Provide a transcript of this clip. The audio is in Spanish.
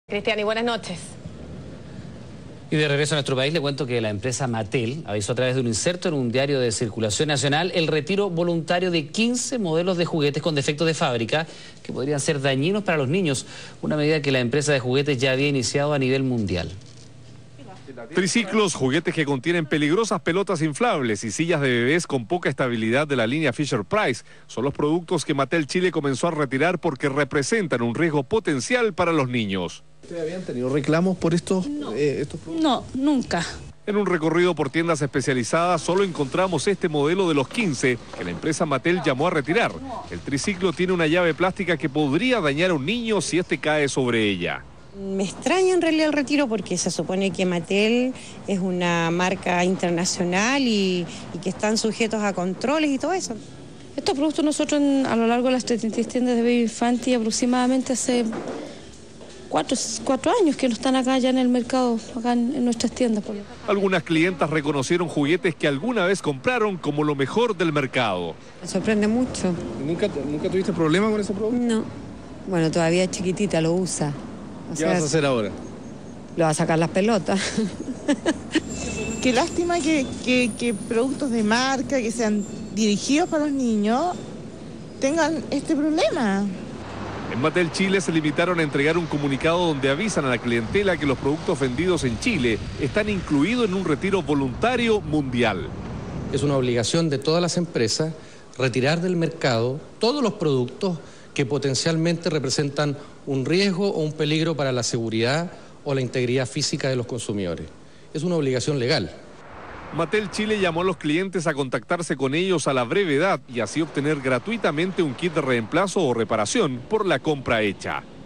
Cristian, y buenas noches. Y de regreso a nuestro país le cuento que la empresa Mattel avisó a través de un inserto en un diario de circulación nacional el retiro voluntario de 15 modelos de juguetes con defectos de fábrica que podrían ser dañinos para los niños, una medida que la empresa de juguetes ya había iniciado a nivel mundial. Triciclos, juguetes que contienen peligrosas pelotas inflables y sillas de bebés con poca estabilidad de la línea Fisher-Price son los productos que Mattel Chile comenzó a retirar porque representan un riesgo potencial para los niños. ¿Ustedes habían tenido reclamos por estos productos? No, nunca. En un recorrido por tiendas especializadas solo encontramos este modelo de los 15 que la empresa Mattel llamó a retirar. El triciclo tiene una llave plástica que podría dañar a un niño si este cae sobre ella. Me extraña en realidad el retiro porque se supone que Mattel es una marca internacional y que están sujetos a controles y todo eso. Estos productos nosotros a lo largo de las 33 tiendas de Baby Infantil aproximadamente hace 4 años que no están acá ya en el mercado, acá en nuestras tiendas. Algunas clientas reconocieron juguetes que alguna vez compraron como lo mejor del mercado. Me sorprende mucho. ¿Nunca tuviste problema con ese producto? No. Bueno, todavía es chiquitita, lo usa. ¿Qué vas a hacer ahora? Le va a sacar las pelotas. Qué lástima que productos de marca que sean dirigidos para los niños tengan este problema. En Mattel Chile se limitaron a entregar un comunicado donde avisan a la clientela que los productos vendidos en Chile están incluidos en un retiro voluntario mundial. Es una obligación de todas las empresas retirar del mercado todos los productos que potencialmente representan un riesgo o un peligro para la seguridad o la integridad física de los consumidores. Es una obligación legal. Mattel Chile llamó a los clientes a contactarse con ellos a la brevedad y así obtener gratuitamente un kit de reemplazo o reparación por la compra hecha.